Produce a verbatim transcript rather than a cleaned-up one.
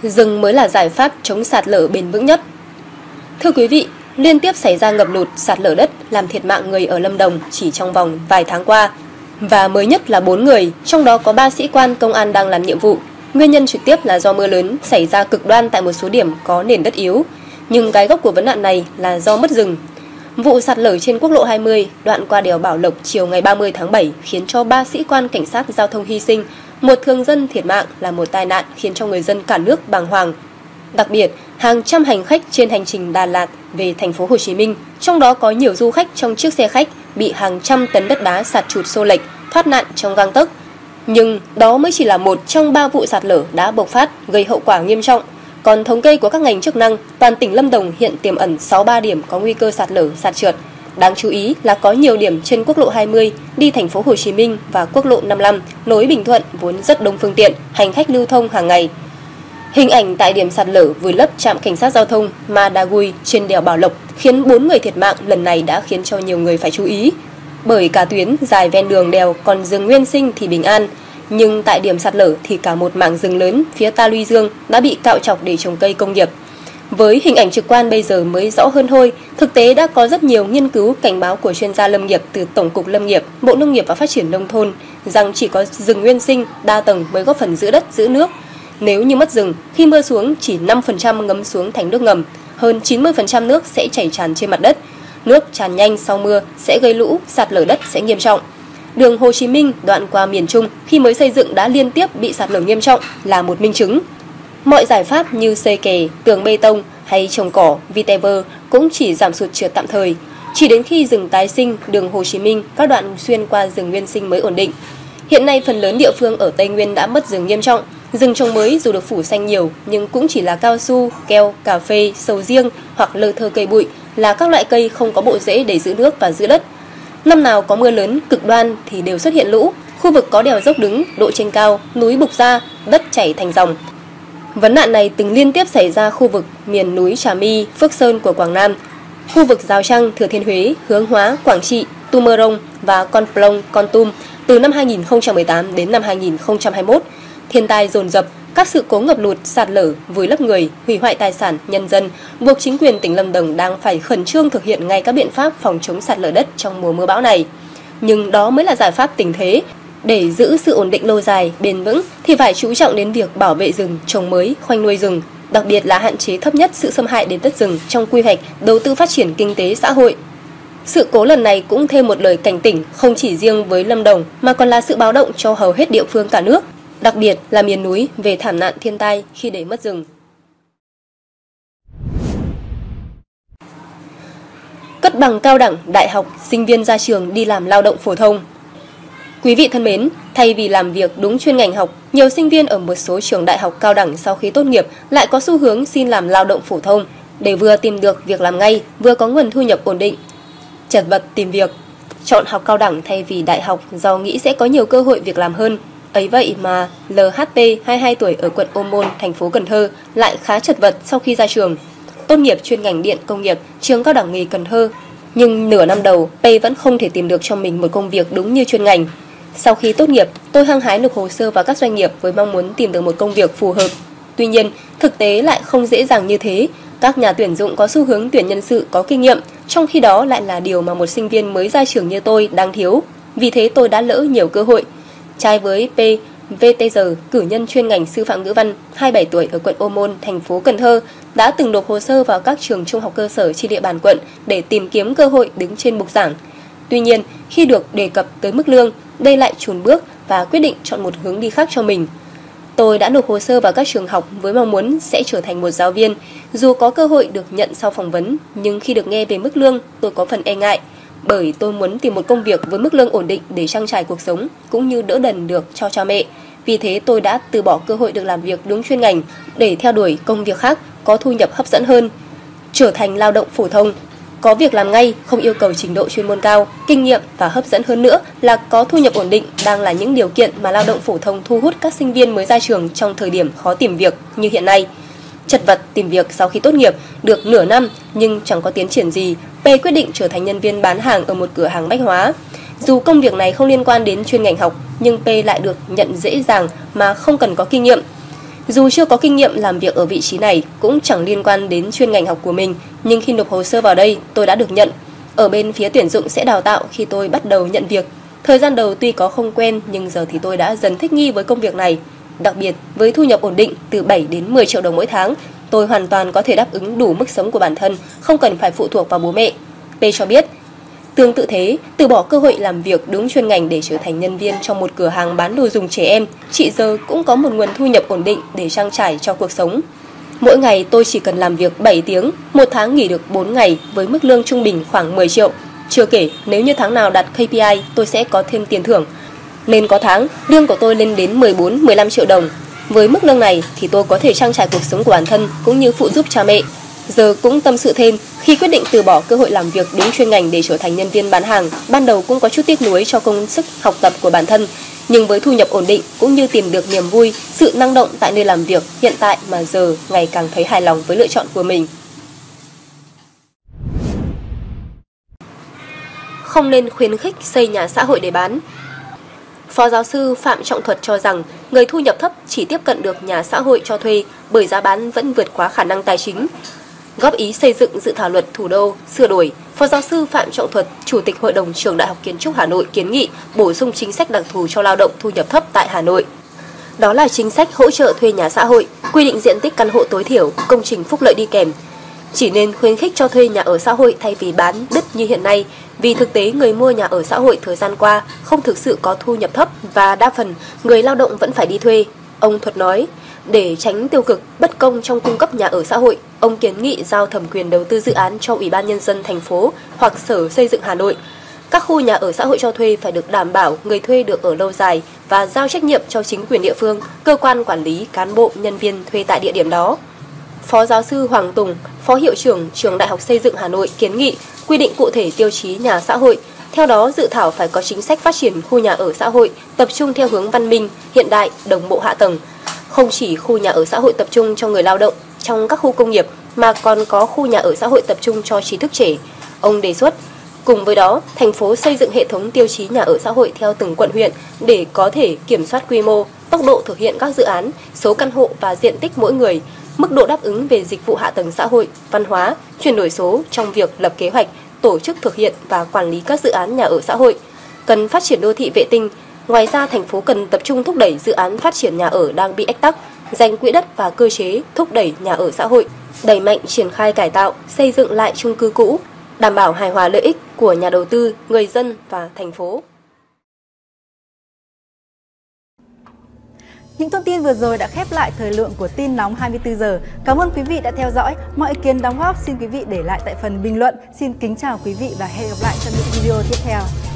Rừng mới là giải pháp chống sạt lở bền vững nhất. Thưa quý vị, liên tiếp xảy ra ngập lụt, sạt lở đất làm thiệt mạng người ở Lâm Đồng chỉ trong vòng vài tháng qua. Và mới nhất là bốn người, trong đó có ba sĩ quan công an đang làm nhiệm vụ. Nguyên nhân trực tiếp là do mưa lớn xảy ra cực đoan tại một số điểm có nền đất yếu. Nhưng cái gốc của vấn nạn này là do mất rừng. Vụ sạt lở trên quốc lộ hai mươi, đoạn qua đèo Bảo Lộc chiều ngày ba mươi tháng bảy khiến cho ba sĩ quan cảnh sát giao thông hy sinh, một thường dân thiệt mạng là một tai nạn khiến cho người dân cả nước bàng hoàng. Đặc biệt, hàng trăm hành khách trên hành trình Đà Lạt về thành phố Hồ Chí Minh, trong đó có nhiều du khách trong chiếc xe khách bị hàng trăm tấn đất đá sạt trụt xô lệch, thoát nạn trong gang tấc. Nhưng đó mới chỉ là một trong ba vụ sạt lở đã bộc phát gây hậu quả nghiêm trọng. Còn thống kê của các ngành chức năng, toàn tỉnh Lâm Đồng hiện tiềm ẩn sáu mươi ba điểm có nguy cơ sạt lở, sạt trượt. Đáng chú ý là có nhiều điểm trên quốc lộ hai mươi đi thành phố Hồ Chí Minh và quốc lộ năm mươi lăm nối Bình Thuận vốn rất đông phương tiện, hành khách lưu thông hàng ngày. Hình ảnh tại điểm sạt lở vùi lấp trạm cảnh sát giao thông Madagui trên đèo Bảo Lộc khiến bốn người thiệt mạng lần này đã khiến cho nhiều người phải chú ý. Bởi cả tuyến dài ven đường đèo còn rừng nguyên sinh thì bình an, nhưng tại điểm sạt lở thì cả một mảng rừng lớn phía ta luy dương đã bị cạo chọc để trồng cây công nghiệp. Với hình ảnh trực quan bây giờ mới rõ hơn thôi, thực tế đã có rất nhiều nghiên cứu cảnh báo của chuyên gia lâm nghiệp từ Tổng cục Lâm nghiệp, Bộ Nông nghiệp và Phát triển Nông thôn rằng chỉ có rừng nguyên sinh, đa tầng mới góp phần giữ đất, giữ nước. Nếu như mất rừng, khi mưa xuống chỉ năm phần trăm ngấm xuống thành nước ngầm, hơn chín mươi phần trăm nước sẽ chảy tràn trên mặt đất. Nước tràn nhanh sau mưa sẽ gây lũ, sạt lở đất sẽ nghiêm trọng. Đường Hồ Chí Minh đoạn qua miền Trung khi mới xây dựng đã liên tiếp bị sạt lở nghiêm trọng là một minh chứng. Mọi giải pháp như xây kè, tường bê tông hay trồng cỏ, vitiver cũng chỉ giảm sụt trượt tạm thời. Chỉ đến khi rừng tái sinh, đường Hồ Chí Minh, các đoạn xuyên qua rừng nguyên sinh mới ổn định. Hiện nay phần lớn địa phương ở Tây Nguyên đã mất rừng nghiêm trọng. Rừng trồng mới dù được phủ xanh nhiều nhưng cũng chỉ là cao su, keo, cà phê, sầu riêng hoặc lơ thơ cây bụi, là các loại cây không có bộ rễ để giữ nước và giữ đất. Năm nào có mưa lớn cực đoan thì đều xuất hiện lũ, khu vực có đèo dốc đứng, độ trên cao, núi bục ra, đất chảy thành dòng. Vấn nạn này từng liên tiếp xảy ra khu vực miền núi Trà My, Phước Sơn của Quảng Nam, khu vực Giao Trang, Thừa Thiên Huế, Hướng Hóa, Quảng Trị, Tumorong và Con Plong, Con Tum từ năm hai nghìn không trăm mười tám đến năm hai nghìn không trăm hai mươi mốt. Thiên tai dồn dập, các sự cố ngập lụt, sạt lở, vùi lấp người, hủy hoại tài sản, nhân dân buộc chính quyền tỉnh Lâm Đồng đang phải khẩn trương thực hiện ngay các biện pháp phòng chống sạt lở đất trong mùa mưa bão này. Nhưng đó mới là giải pháp tình thế. Để giữ sự ổn định lâu dài, bền vững thì phải chú trọng đến việc bảo vệ rừng, trồng mới, khoanh nuôi rừng, đặc biệt là hạn chế thấp nhất sự xâm hại đến đất rừng trong quy hoạch đầu tư phát triển kinh tế xã hội. Sự cố lần này cũng thêm một lời cảnh tỉnh không chỉ riêng với Lâm Đồng mà còn là sự báo động cho hầu hết địa phương cả nước, đặc biệt là miền núi về thảm nạn thiên tai khi để mất rừng. Cất bằng cao đẳng, đại học, sinh viên ra trường đi làm lao động phổ thông. Quý vị thân mến, thay vì làm việc đúng chuyên ngành học, nhiều sinh viên ở một số trường đại học cao đẳng sau khi tốt nghiệp lại có xu hướng xin làm lao động phổ thông để vừa tìm được việc làm ngay, vừa có nguồn thu nhập ổn định. Chật vật tìm việc, chọn học cao đẳng thay vì đại học do nghĩ sẽ có nhiều cơ hội việc làm hơn. Ấy vậy mà lờ hát pê, hai mươi hai tuổi ở quận Ô Môn, thành phố Cần Thơ lại khá chật vật sau khi ra trường. Tốt nghiệp chuyên ngành điện công nghiệp, trường cao đẳng nghề Cần Thơ. Nhưng nửa năm đầu, P vẫn không thể tìm được cho mình một công việc đúng như chuyên ngành. Sau khi tốt nghiệp, tôi hăng hái nộp hồ sơ vào các doanh nghiệp với mong muốn tìm được một công việc phù hợp. Tuy nhiên, thực tế lại không dễ dàng như thế. Các nhà tuyển dụng có xu hướng tuyển nhân sự có kinh nghiệm, trong khi đó lại là điều mà một sinh viên mới ra trường như tôi đang thiếu. Vì thế tôi đã lỡ nhiều cơ hội. Trái với P, vê tê giê, cử nhân chuyên ngành sư phạm ngữ văn, hai mươi bảy tuổi ở quận Ô Môn, thành phố Cần Thơ, đã từng nộp hồ sơ vào các trường trung học cơ sở trên địa bàn quận để tìm kiếm cơ hội đứng trên bục giảng. Tuy nhiên, khi được đề cập tới mức lương, đây lại chùn bước và quyết định chọn một hướng đi khác cho mình. Tôi đã nộp hồ sơ vào các trường học với mong muốn sẽ trở thành một giáo viên, dù có cơ hội được nhận sau phỏng vấn, nhưng khi được nghe về mức lương, tôi có phần e ngại. Bởi tôi muốn tìm một công việc với mức lương ổn định để trang trải cuộc sống, cũng như đỡ đần được cho cha mẹ. Vì thế tôi đã từ bỏ cơ hội được làm việc đúng chuyên ngành để theo đuổi công việc khác có thu nhập hấp dẫn hơn. Trở thành lao động phổ thông, có việc làm ngay, không yêu cầu trình độ chuyên môn cao, kinh nghiệm và hấp dẫn hơn nữa là có thu nhập ổn định đang là những điều kiện mà lao động phổ thông thu hút các sinh viên mới ra trường trong thời điểm khó tìm việc như hiện nay. Chật vật tìm việc sau khi tốt nghiệp được nửa năm nhưng chẳng có tiến triển gì, P quyết định trở thành nhân viên bán hàng ở một cửa hàng bách hóa. Dù công việc này không liên quan đến chuyên ngành học, nhưng P lại được nhận dễ dàng mà không cần có kinh nghiệm. Dù chưa có kinh nghiệm làm việc ở vị trí này, cũng chẳng liên quan đến chuyên ngành học của mình, nhưng khi nộp hồ sơ vào đây, tôi đã được nhận. Ở bên phía tuyển dụng sẽ đào tạo khi tôi bắt đầu nhận việc. Thời gian đầu tuy có không quen, nhưng giờ thì tôi đã dần thích nghi với công việc này. Đặc biệt, với thu nhập ổn định từ bảy đến mười triệu đồng mỗi tháng, tôi hoàn toàn có thể đáp ứng đủ mức sống của bản thân, không cần phải phụ thuộc vào bố mẹ. P cho biết, tương tự thế, từ bỏ cơ hội làm việc đúng chuyên ngành để trở thành nhân viên trong một cửa hàng bán đồ dùng trẻ em, chị giờ cũng có một nguồn thu nhập ổn định để trang trải cho cuộc sống. Mỗi ngày tôi chỉ cần làm việc bảy tiếng, một tháng nghỉ được bốn ngày với mức lương trung bình khoảng mười triệu. Chưa kể, nếu như tháng nào đạt K P I, tôi sẽ có thêm tiền thưởng. Nên có tháng, lương của tôi lên đến mười bốn mười lăm triệu đồng. Với mức lương này thì tôi có thể trang trải cuộc sống của bản thân cũng như phụ giúp cha mẹ. Giờ cũng tâm sự thêm, khi quyết định từ bỏ cơ hội làm việc đúng chuyên ngành để trở thành nhân viên bán hàng, ban đầu cũng có chút tiếc nuối cho công sức học tập của bản thân. Nhưng với thu nhập ổn định cũng như tìm được niềm vui, sự năng động tại nơi làm việc hiện tại mà giờ ngày càng thấy hài lòng với lựa chọn của mình. Không nên khuyến khích xây nhà xã hội để bán. Phó giáo sư Phạm Trọng Thuật cho rằng người thu nhập thấp chỉ tiếp cận được nhà xã hội cho thuê bởi giá bán vẫn vượt quá khả năng tài chính. Góp ý xây dựng dự thảo luật thủ đô sửa đổi, Phó giáo sư Phạm Trọng Thuật, Chủ tịch Hội đồng Trường Đại học Kiến trúc Hà Nội kiến nghị bổ sung chính sách đặc thù cho lao động thu nhập thấp tại Hà Nội. Đó là chính sách hỗ trợ thuê nhà xã hội, quy định diện tích căn hộ tối thiểu, công trình phúc lợi đi kèm. Chỉ nên khuyến khích cho thuê nhà ở xã hội thay vì bán đứt như hiện nay, vì thực tế người mua nhà ở xã hội thời gian qua không thực sự có thu nhập thấp và đa phần người lao động vẫn phải đi thuê. Ông Thuật nói, để tránh tiêu cực, bất công trong cung cấp nhà ở xã hội, ông kiến nghị giao thẩm quyền đầu tư dự án cho Ủy ban Nhân dân thành phố hoặc Sở Xây dựng Hà Nội. Các khu nhà ở xã hội cho thuê phải được đảm bảo người thuê được ở lâu dài và giao trách nhiệm cho chính quyền địa phương, cơ quan quản lý, cán bộ, nhân viên thuê tại địa điểm đó. Phó giáo sư Hoàng Tùng, Phó Hiệu trưởng Trường Đại học Xây dựng Hà Nội kiến nghị quy định cụ thể tiêu chí nhà xã hội. Theo đó, dự thảo phải có chính sách phát triển khu nhà ở xã hội tập trung theo hướng văn minh, hiện đại, đồng bộ hạ tầng. Không chỉ khu nhà ở xã hội tập trung cho người lao động trong các khu công nghiệp mà còn có khu nhà ở xã hội tập trung cho trí thức trẻ. Ông đề xuất, cùng với đó, thành phố xây dựng hệ thống tiêu chí nhà ở xã hội theo từng quận huyện để có thể kiểm soát quy mô, tốc độ thực hiện các dự án, số căn hộ và diện tích mỗi người, mức độ đáp ứng về dịch vụ hạ tầng xã hội, văn hóa, chuyển đổi số trong việc lập kế hoạch, tổ chức thực hiện và quản lý các dự án nhà ở xã hội. Cần phát triển đô thị vệ tinh. Ngoài ra, thành phố cần tập trung thúc đẩy dự án phát triển nhà ở đang bị ách tắc, dành quỹ đất và cơ chế thúc đẩy nhà ở xã hội, đẩy mạnh triển khai cải tạo, xây dựng lại chung cư cũ, đảm bảo hài hòa lợi ích của nhà đầu tư, người dân và thành phố. Những thông tin vừa rồi đã khép lại thời lượng của tin nóng hai mươi tư giờ. Cảm ơn quý vị đã theo dõi. Mọi ý kiến đóng góp xin quý vị để lại tại phần bình luận. Xin kính chào quý vị và hẹn gặp lại trong những video tiếp theo.